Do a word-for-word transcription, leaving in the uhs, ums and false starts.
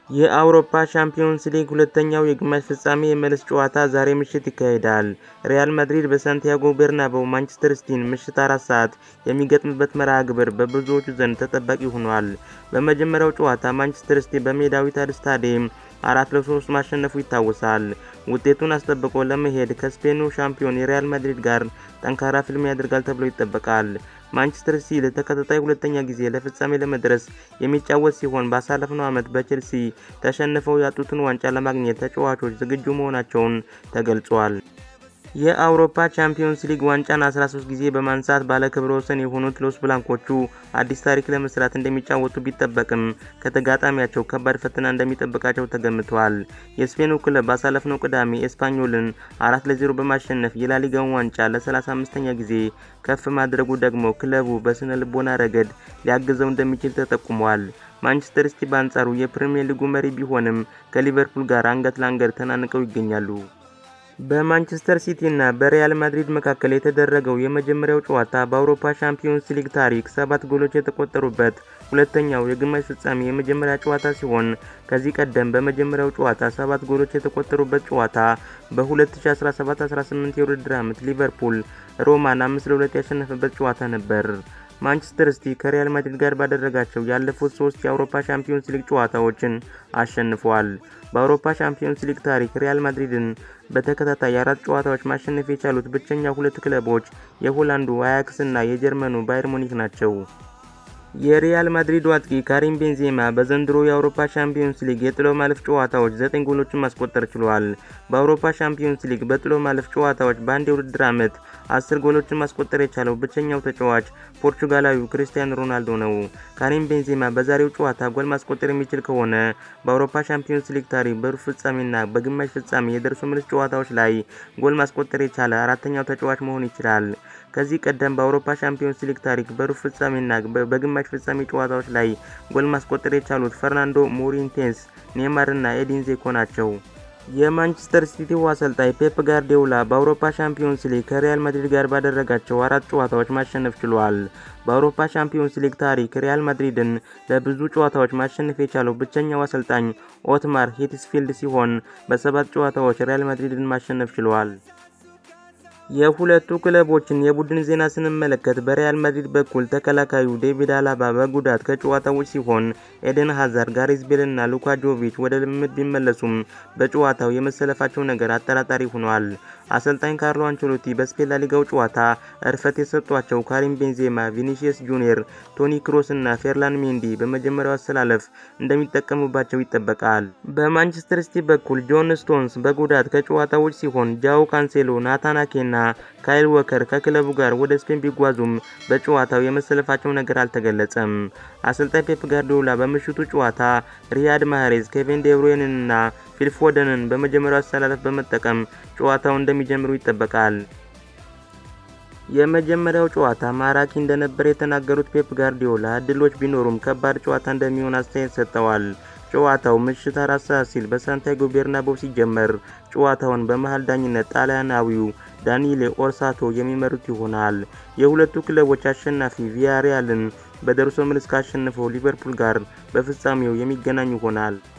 የአውሮፓ ቻምፒዮንስ ሊግ ሁለተኛው የግማሽ ፍጻሜ የመልስ ጨዋታ ዛሬ ምሽት ይካሄዳል። ሪያል ማድሪድ በሳንቲያጎ ቤርናባው ማንቸስተር ሲቲን ምሽት አራት ሰዓት የሚገጥምበት መርሃ ግብር በብዙዎቹ ዘንድ ተጠባቂ ሆኗል። በመጀመሪያው ጨዋታ ማንቸስተር ሲቲ በሜዳው ኢታድ ስታዲየም አራት ለሶስት ማሸነፉ ይታወሳል። ውጤቱን አስጠብቆ ለመሄድ ከስፔኑ ሻምፒዮን የሪያል ማድሪድ ጋር ጠንካራ ፍልሚያ ያደርጋል ተብሎ ይጠበቃል። ማንቸስተር ሲቲ ለተከታታይ ሁለተኛ ጊዜ ለፍጻሜ ለመድረስ የሚጫወት ሲሆን ባሳለፍነው ዓመት በቼልሲ ተሸንፈው ያጡትን ዋንጫ ለማግኘት ተጫዋቾች ዝግጁ መሆናቸውን ተገልጿል። የአውሮፓ ቻምፒዮንስ ሊግ ዋንጫን አስራ ሶስት ጊዜ በማንሳት ባለክብረ ወሰን የሆኑት ሎስ ብላንኮቹ አዲስ ታሪክ ለመስራት እንደሚጫወቱ ቢጠበቅም ከተጋጣሚያቸው ከባድ ፈተና እንደሚጠብቃቸው ተገምቷል። የስፔኑ ክለብ ባሳለፍነው ቅዳሜ ኤስፓኞልን አራት ለዜሮ በማሸነፍ የላሊጋውን ዋንጫ ለሰላሳ አምስተኛ ጊዜ ከፍ ማድረጉ ደግሞ ክለቡ በስነ ልቦና ረገድ ሊያግዘው እንደሚችል ተጠቁሟል። ማንቸስተር ሲቲ በአንጻሩ የፕሪሚየር ሊጉ መሪ ቢሆንም ከሊቨርፑል ጋር አንገት ለአንገት ተናንቀው ይገኛሉ። በማንቸስተር ሲቲ እና በሪያል ማድሪድ መካከል የተደረገው የመጀመሪያው ጨዋታ በአውሮፓ ቻምፒዮንስ ሊግ ታሪክ ሰባት ጎሎች የተቆጠሩበት ሁለተኛው የግማሽ ፍጻሜ የመጀመሪያ ጨዋታ ሲሆን ከዚህ ቀደም በመጀመሪያው ጨዋታ ሰባት ጎሎች የተቆጠሩበት ጨዋታ በ2017 አስራ ስምንት የውድድር ዓመት ሊቨርፑል ሮማን አምስት ለሁለት ያሸነፈበት ጨዋታ ነበር። ማንቸስተር ሲቲ ከሪያል ማድሪድ ጋር ባደረጋቸው ያለፉት ሶስት የአውሮፓ ቻምፒዮንስ ሊግ ጨዋታዎችን አሸንፏል። በአውሮፓ ቻምፒዮንስ ሊግ ታሪክ ሪያል ማድሪድን በተከታታይ አራት ጨዋታዎች ማሸነፍ የቻሉት ብቸኛ ሁለት ክለቦች የሆላንዱ አያክስ እና የጀርመኑ ባየር ሙኒክ ናቸው። የሪያል ማድሪድ አጥቂ ካሪም ቤንዜማ በዘንድሮ የአውሮፓ ቻምፒዮንስ ሊግ የጥሎ ማለፍ ጨዋታዎች ዘጠኝ ጎሎችን ማስቆጠር ችሏል። በአውሮፓ ቻምፒዮንስ ሊግ በጥሎ ማለፍ ጨዋታዎች በአንድ የውድድር ዓመት አስር ጎሎችን ማስቆጠር የቻለው ብቸኛው ተጫዋች ፖርቹጋላዊው ክሪስቲያኖ ሮናልዶ ነው። ካሪም ቤንዜማ በዛሬው ጨዋታ ጎል ማስቆጠር የሚችል ከሆነ በአውሮፓ ቻምፒዮንስ ሊግ ታሪክ በሩብ ፍጻሜና በግማሽ ፍጻሜ የደርሶ መልስ ጨዋታዎች ላይ ጎል ማስቆጠር የቻለ አራተኛው ተጫዋች መሆን ይችላል። ከዚህ ቀደም በአውሮፓ ቻምፒዮንስ ሊግ ታሪክ በሩብ ፍጻሜና በግማሽ ፍጻሜ ጨዋታዎች ላይ ጎል ማስቆጠር የቻሉት ፈርናንዶ ሞሪንቴስ፣ ኔይማር እና ኤዲን ዜኮ ናቸው። የማንቸስተር ሲቲው አሰልጣኝ ፔፕ ጋርዲዮላ በአውሮፓ ቻምፒዮንስ ሊግ ከሪያል ማድሪድ ጋር ባደረጋቸው አራት ጨዋታዎች ማሸነፍ ችሏል። በአውሮፓ ቻምፒዮንስ ሊግ ታሪክ ሪያል ማድሪድን ለብዙ ጨዋታዎች ማሸነፍ የቻለው ብቸኛው አሰልጣኝ ኦትማር ሂትስፊልድ ሲሆን በሰባት ጨዋታዎች ሪያል ማድሪድን ማሸነፍ ችሏል። የሁለቱ ክለቦችን የቡድን ዜና ስንመለከት በሪያል ማድሪድ በኩል ተከላካዩ ዴቪድ አላባ በጉዳት ከጨዋታው ውጭ ሲሆን ኤደን ሃዛርድ፣ ጋሬዝ ቤል እና ሉካ ጆቪች ወደ ልምምድ ቢመለሱም በጨዋታው የመሰለፋቸው ነገር አጠራጣሪ ሆኗል። አሰልጣኝ ካርሎ አንቸሎቲ በስፔን ላሊጋው ጨዋታ እርፈት የሰጧቸው ካሪም ቤንዜማ፣ ቪኒሲየስ ጁኒየር፣ ቶኒ ክሮስ እና ፌርላን ሜንዲ በመጀመሪያው አሰላለፍ እንደሚጠቀሙባቸው ይጠበቃል። በማንቸስተር ሲቲ በኩል ጆን ስቶንስ በጉዳት ከጨዋታው ውጭ ሲሆን ጃኦ ካንሴሎ፣ ናታን አኬና ካይል ወከር ከክለቡ ጋር ወደ ስፔን ቢጓዙም በጨዋታው የመሰለፋቸው ነገር አልተገለጸም። አሰልጣኝ ፔፕ ጋርዲዮላ በምሽቱ ጨዋታ ሪያድ ማህሬዝ፣ ኬቪን ዴ ብሩይኔንና ፊል ፎደንን በመጀመሪያው አሰላለፍ በመጠቀም ጨዋታው እንደሚጀምሩ ይጠበቃል። የመጀመሪያው ጨዋታ ማራኪ እንደነበር የተናገሩት ፔፕ ጋርዲዮላ እድሎች ቢኖሩም ከባድ ጨዋታ እንደሚሆን አስተያየት ሰጥተዋል። ጨዋታው ምሽት አራት ሰዓት ሲል በሳንቲያጎ ቤርናባው ሲጀመር ጨዋታውን በመሃል ዳኝነት ጣሊያናዊው ዳኒኤሌ ኦርሳቶ የሚመሩት ይሆናል። የሁለቱ ክለቦች አሸናፊ ቪያሪያልን በደርሶ መልስ ካሸነፈው ሊቨርፑል ጋር በፍጻሜው የሚገናኙ ይሆናል።